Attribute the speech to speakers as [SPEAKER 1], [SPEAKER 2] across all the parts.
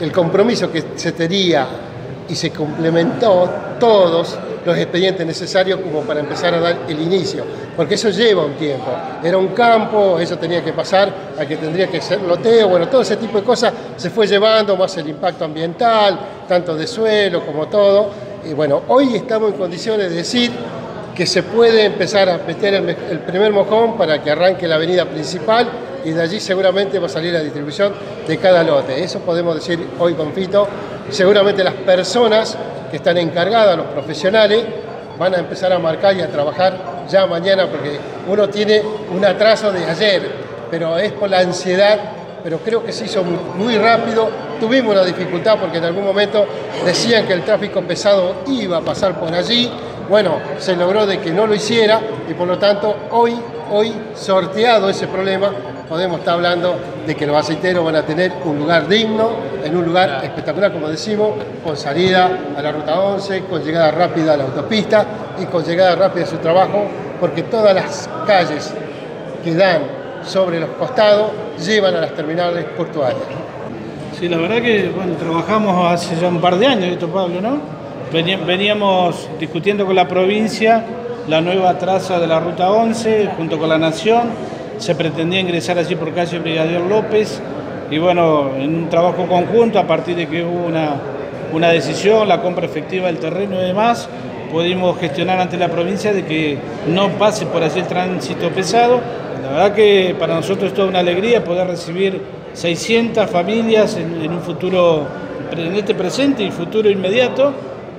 [SPEAKER 1] el compromiso que se tenía y se complementó todos los expedientes necesarios como para empezar a dar el inicio, porque eso lleva un tiempo. Era un campo, eso tenía que pasar a que tendría que ser loteo, bueno, todo ese tipo de cosas se fue llevando, más el impacto ambiental, tanto de suelo como todo. Y bueno, hoy estamos en condiciones de decir que se puede empezar a meter el primer mojón para que arranque la avenida principal y de allí seguramente va a salir la distribución de cada lote. Eso podemos decir hoy con Fito. Seguramente las personas que están encargadas, los profesionales, van a empezar a marcar y a trabajar ya mañana porque uno tiene un atraso de ayer, pero es por la ansiedad, pero creo que se hizo muy rápido. Tuvimos una dificultad porque en algún momento decían que el tráfico pesado iba a pasar por allí. Bueno, se logró de que no lo hiciera y por lo tanto hoy sorteado ese problema, podemos estar hablando de que los aceiteros van a tener un lugar digno, en un lugar espectacular, como decimos, con salida a la Ruta 11, con llegada rápida a la autopista y con llegada rápida a su trabajo, porque todas las calles que dan sobre los costados llevan a las terminales portuarias.
[SPEAKER 2] Sí, la verdad que bueno, trabajamos hace ya un par de años esto, Pablo, ¿no? Veníamos discutiendo con la provincia la nueva traza de la Ruta 11 junto con la Nación. Se pretendía ingresar allí por calle Brigadier López y bueno, en un trabajo conjunto, a partir de que hubo una decisión, la compra efectiva del terreno y demás, pudimos gestionar ante la provincia de que no pase por allí el tránsito pesado. La verdad que para nosotros es toda una alegría poder recibir 600 familias en un futuro, en este presente y futuro inmediato.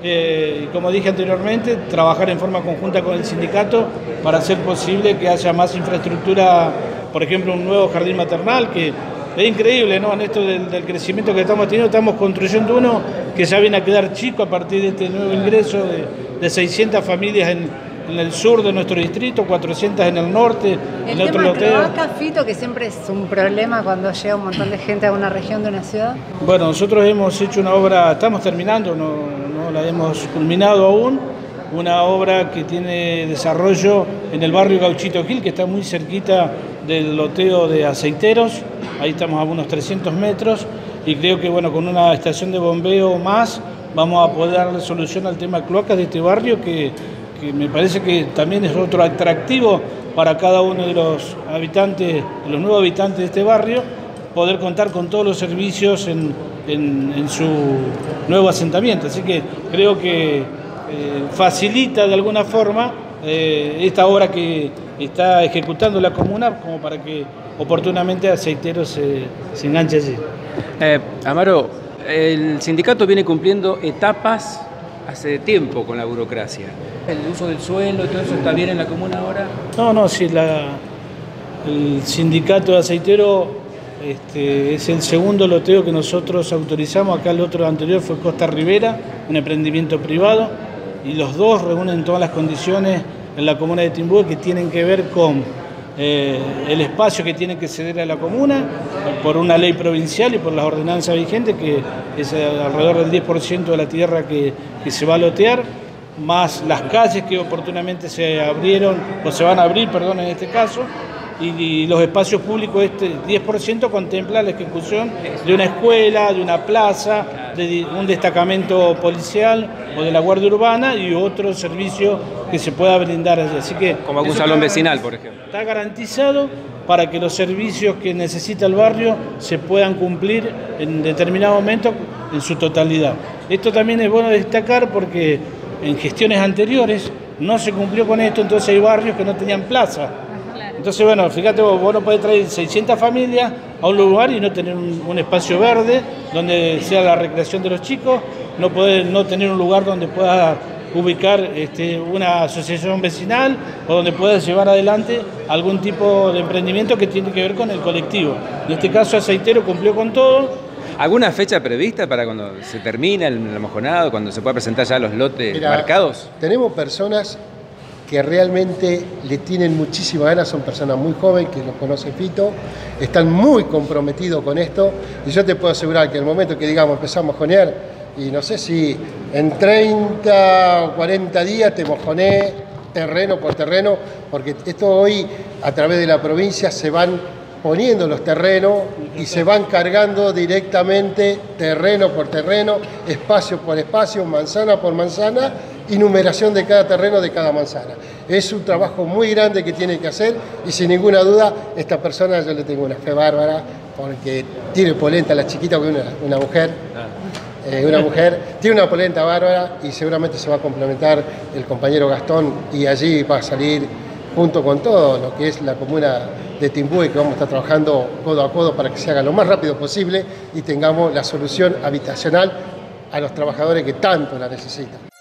[SPEAKER 2] Y como dije anteriormente, trabajar en forma conjunta con el sindicato para hacer posible que haya más infraestructura, por ejemplo, un nuevo jardín maternal, que es increíble, ¿no? En esto del crecimiento que estamos teniendo, estamos construyendo uno que ya viene a quedar chico a partir de este nuevo ingreso de 600 familias en el sur de nuestro distrito, 400 en el norte, en otro loteo.
[SPEAKER 3] ¿El tema Fito, que siempre es un problema cuando llega un montón de gente a una región de una ciudad?
[SPEAKER 2] Bueno, nosotros hemos hecho una obra, estamos terminando, no la hemos culminado aún, una obra que tiene desarrollo en el barrio Gauchito Gil, que está muy cerquita del loteo de aceiteros, ahí estamos a unos 300 metros, y creo que bueno, con una estación de bombeo más vamos a poder darle solución al tema de cloacas de este barrio, que me parece que también es otro atractivo para cada uno de los habitantes, de los nuevos habitantes de este barrio, poder contar con todos los servicios en su nuevo asentamiento. Así que creo que facilita de alguna forma esta obra que está ejecutando la comuna como para que oportunamente Aceiteros se enganche allí.
[SPEAKER 4] Amaro, el sindicato viene cumpliendo etapas hace tiempo con la burocracia. ¿El uso del suelo y todo eso está bien en la comuna ahora?
[SPEAKER 2] No, sí, el sindicato de aceiteros es el segundo loteo que nosotros autorizamos. Acá el otro anterior fue Costa Rivera, un emprendimiento privado, y los dos reúnen todas las condiciones en la comuna de Timbúes que tienen que ver con el espacio que tiene que ceder a la comuna por una ley provincial y por las ordenanzas vigentes, que es alrededor del 10% de la tierra que se va a lotear, más las calles que oportunamente se abrieron, o se van a abrir, perdón, en este caso, y los espacios públicos, este 10% contempla la ejecución de una escuela, de una plaza, de un destacamento policial o de la Guardia Urbana y otro servicio que se pueda brindar allí. Así que,
[SPEAKER 4] como algún salón vecinal, por ejemplo.
[SPEAKER 2] Está garantizado para que los servicios que necesita el barrio se puedan cumplir en determinado momento en su totalidad. Esto también es bueno destacar porque en gestiones anteriores no se cumplió con esto, entonces hay barrios que no tenían plaza. Entonces, bueno, fíjate, vos no podés traer 600 familias a un lugar y no tener un espacio verde donde sea la recreación de los chicos, no podés no tener un lugar donde puedas ubicar una asociación vecinal o donde puedas llevar adelante algún tipo de emprendimiento que tiene que ver con el colectivo. En este caso, Aceitero cumplió con todo.
[SPEAKER 4] ¿Alguna fecha prevista para cuando se termina el mojonado, cuando se pueda presentar ya los lotes marcados?
[SPEAKER 1] Tenemos personas que realmente le tienen muchísimas ganas, son personas muy jóvenes que los conoce Fito, están muy comprometidos con esto, y yo te puedo asegurar que el momento que digamos empezamos a mojonear, y no sé si en 30 o 40 días te mojoné terreno por terreno, porque esto hoy a través de la provincia se van poniendo los terrenos y se van cargando directamente terreno por terreno, espacio por espacio, manzana por manzana y numeración de cada terreno de cada manzana. Es un trabajo muy grande que tiene que hacer y sin ninguna duda esta persona yo le tengo una fe bárbara porque tiene polenta, la chiquita que una mujer. Una mujer tiene una polenta bárbara y seguramente se va a complementar el compañero Gastón y allí va a salir junto con todo lo que es la comuna de Timbúes, que vamos a estar trabajando codo a codo para que se haga lo más rápido posible y tengamos la solución habitacional a los trabajadores que tanto la necesitan.